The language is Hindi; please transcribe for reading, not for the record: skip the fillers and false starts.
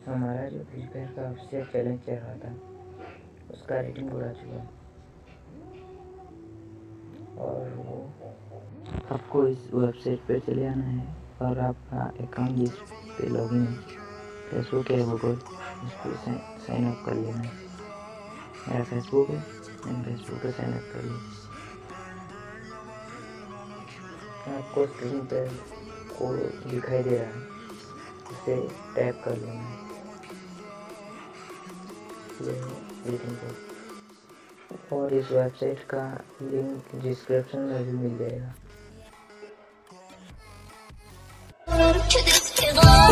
हमारा जो फ्री फायर का ऑफिशियल चैलेंज चल रहा था उसका रेटिंग बढ़ा चुका है और वो आपको इस वेबसाइट पे चले आना है और आपका अकाउंट जिस पे लॉगिन है, फेसबुक या गूगल, उस पर साइन अप कर लेना है। मेरा फेसबुक है, मैंने फेसबुक पे साइन अप कर लिया। आपको स्क्रीन पर कोड दिखाई दे रहा है, उसे टैप कर लेना है। ये रेटिंग कोड और इस वेबसाइट का लिंक डिस्क्रिप्शन में भी मिल जाएगा।